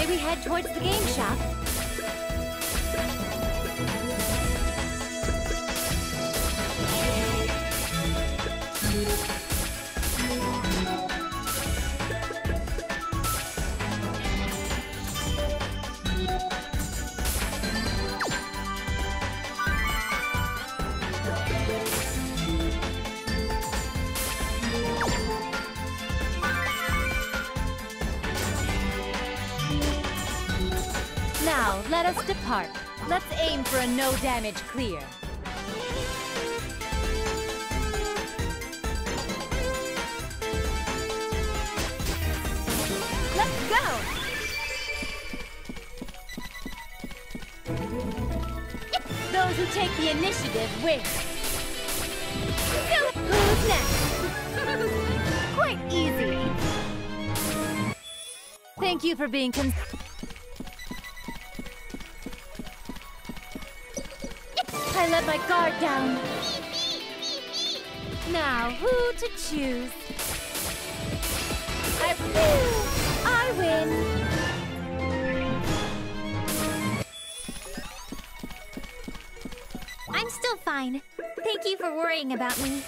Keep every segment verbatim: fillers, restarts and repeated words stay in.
we head towards the game shop. Now, let us depart. Let's aim for a no-damage clear. Let's go! Those who take the initiative win. Who's next? Quite easy. Thank you for being cons- I let my guard down. Now, who to choose? I, I win. I'm still fine. Thank you for worrying about me.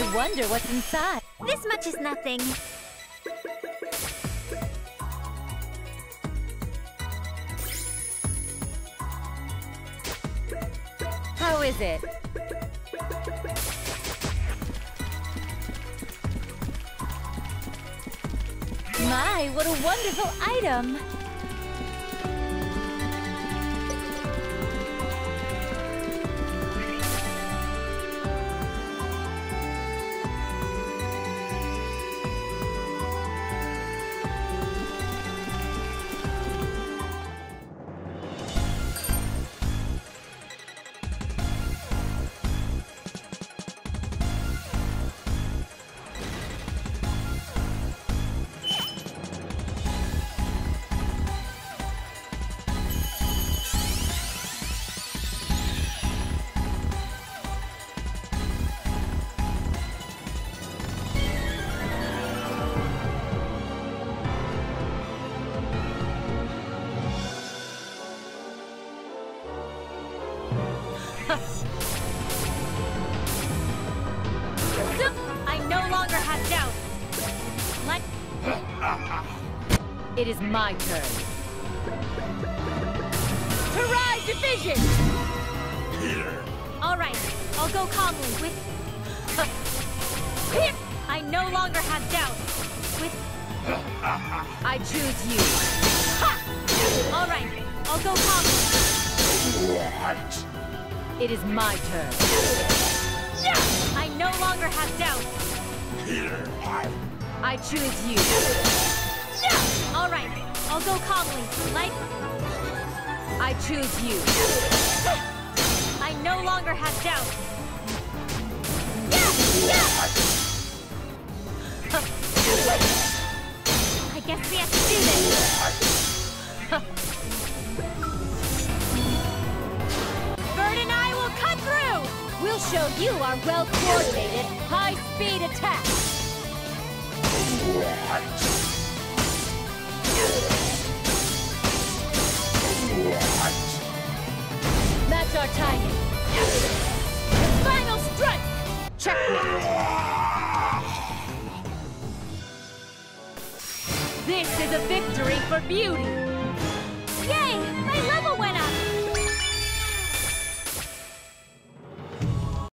I wonder what's inside. This much is nothing. How is it? My, what a wonderful item! I no longer have doubt. Let... It is my turn. To rise division! Here. All right, I'll go calmly with... I no longer have doubt. With... I choose you. All right, I'll go calmly. What? It is my turn. I no longer have doubt. Here. I. I choose you. All right, I'll go calmly. Like... I choose you. I no longer have doubt. I guess we have to do this. Bird and I will cut through! We'll show you our well-coordinated, high-speed attack! What? What? Match our timing. The final strike! Checkmate! This is a victory for beauty!